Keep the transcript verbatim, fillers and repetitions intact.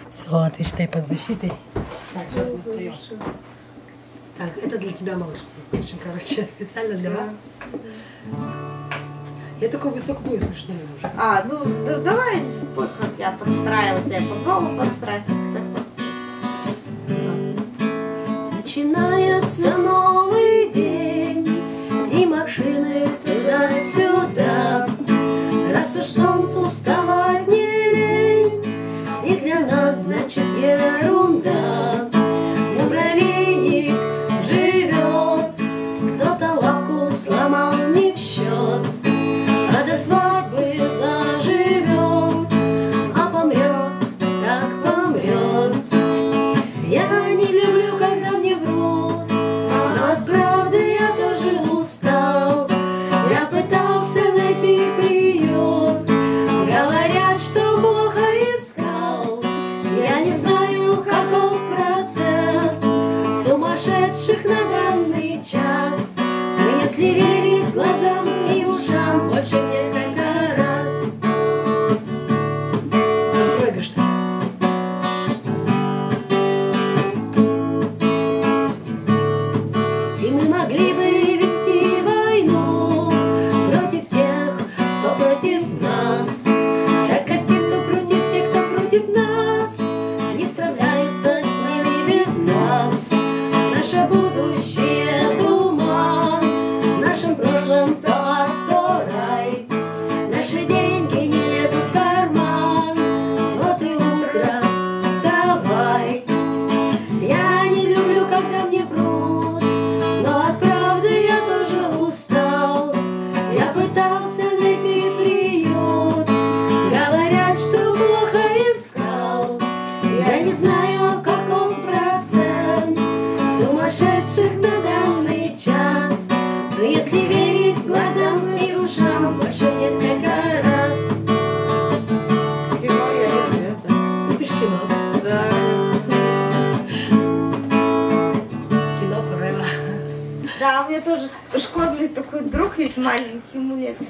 Все, ты считай под защитой. Так, сейчас мы споем. Так, это для тебя, малыш. В общем, короче, специально для вас. Я такой высокую слышно не могу. А, ну да, давай, как я подстраивалась, я по-другому подстраиваться. Начинается новый день, и машины туда-сюда. Раз уж солнцу вставать не лень, и для нас, значит, ерунда. Муравейник живет, кто-то лапку сломал не в счет, а до свадьбы заживет, а помрет, так помрет. Я не люблю, когда мне врут, но от правды я тоже устал. Я пытался найти приют, говорят, что плохо искал. Я не знаю, каков процент сумасшедших на данный час, но если верить глазам и ушам, больше в несколько раз. Прыгаешь ты. И мы могли бы вести войну против тех, кто против нас, так как те, кто против тех, кто против нас, не справляются с ними без нас. Наше будущее туман, в нашем прошлом то ад, то рай. Наши деньги не лезут в карман, вот и утро, вставай. Я не люблю, когда мне врут, но от правды я тоже устал. Я пытался найти приют, говорят, что плохо искал. Я не знаю, каков процент сумасшедших на данный час, но если верить глазам и ушам, больше в несколько раз. Кино я люблю, да. Любишь кино? Да. Кино forever. Да, у меня тоже шкодный такой друг есть, маленький, ему лет